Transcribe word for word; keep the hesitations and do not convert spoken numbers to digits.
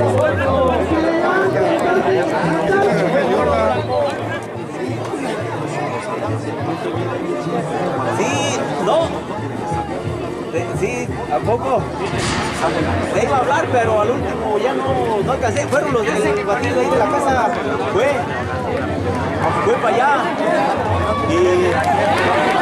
Sí, no. De, sí, ¿a poco? Le iba a hablar, pero al último ya no, no alcancé. Fueron los del batido ahí de la casa. Fue. Fue para allá. Y